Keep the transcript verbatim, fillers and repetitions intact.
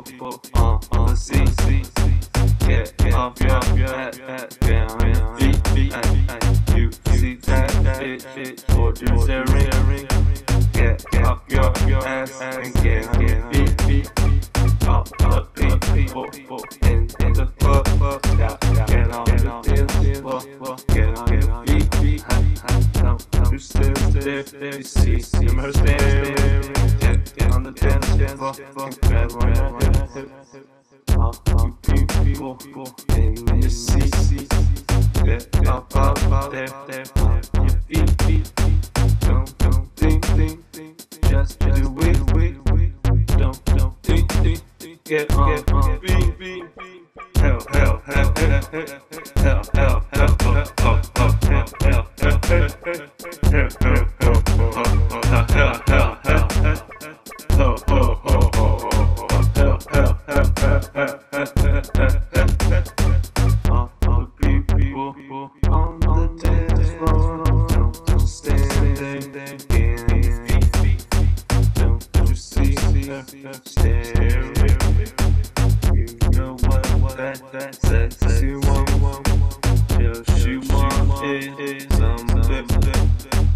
people on the seat. Get off your head, get on your feet. You see that bitch ordering. Get off your ass and get on your feet. All the people in the club, get on the dance floor, get on your feet. Don't you sit there, you see him her staring. Get on the dance floor and grab on your hip. All you people in your seat, get up out there on your feet. Don't don't think think just do it. Don't don't think think get on your feet. Hell hell hell hell hell hell hell hell hell hell hell hell hell staring. You know what that that sexy one, she want is some